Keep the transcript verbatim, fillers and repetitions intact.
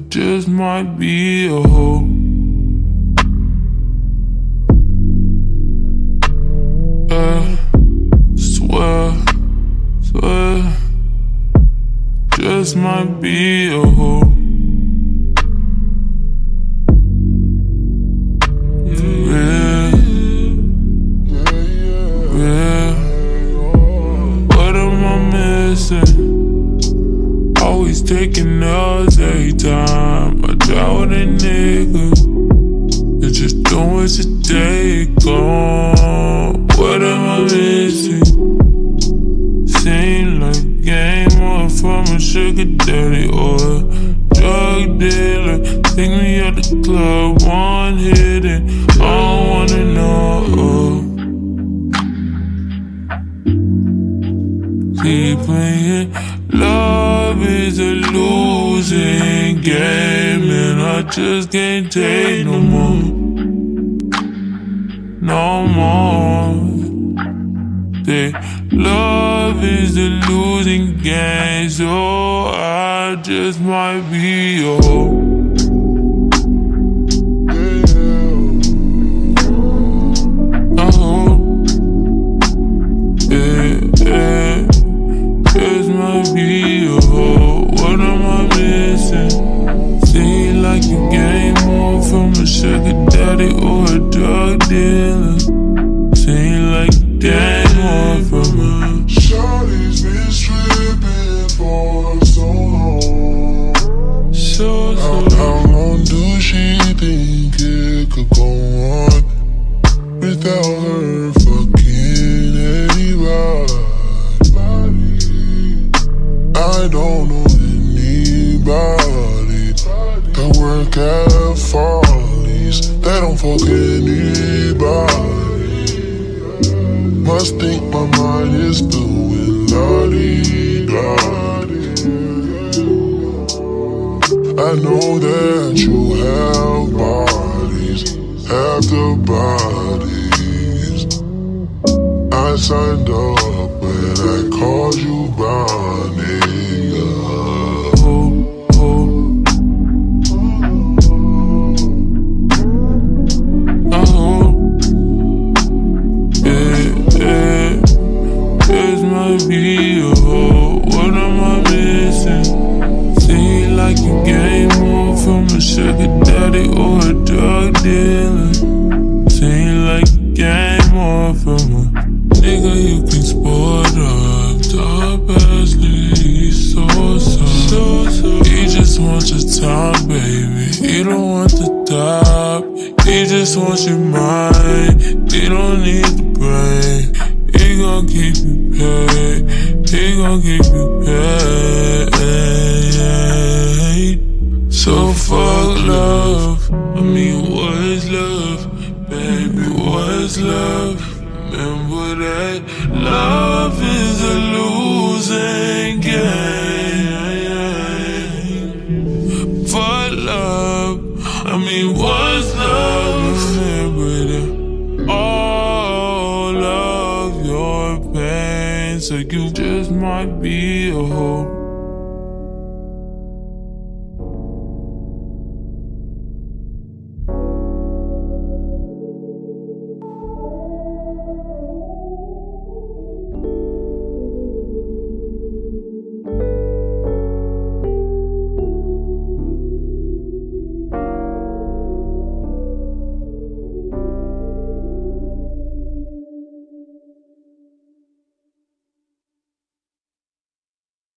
just might be a hoe. Yeah, swear, swear, just might be a hoe. Yeah, yeah, what am I missing? Always taking L's every time I try with a nigga. You're just doing what you take on. What am I missing? Seem like a game or from a sugar daddy or a drug dealer. Take me out the club, one hit and I don't wanna know. Keep playing. Love is a losing game and I just can't take no more. No more. They, love is a losing game, so I just might be a hoe. A hoe. Yeah, yeah. Just might be a hoe. What am I missing? Seem like a game more from a sugar daddy or a drug dealer. Seem like a game more from a Shawty's been stripping for so long. So, so How, how long do she think it could go on without her fucking anybody? I don't know anybody that work at Follies that don't fuck anybody. Must think my mind is filled with la-di-da. I know that you have bodies after bodies. I signed up when I called you by nigga. Oh, oh. Oh, yeah, yeah. This might be a hoe. What am I missing? Seem like a game more from a sugar daddy or a drug dealer. Seem like a game more from a nigga you can sport up. Top ass he's so so so. He just wants your time, baby. He don't want the top. He just wants your mind. He don't need the brain. He gon' keep you paid. He gon' keep you paid. So fuck love. I mean, what is love? Baby, what is love? Remember that love is a losing game. For love, I mean, what's love? Remember that all of your pain, so you just might be a hoe.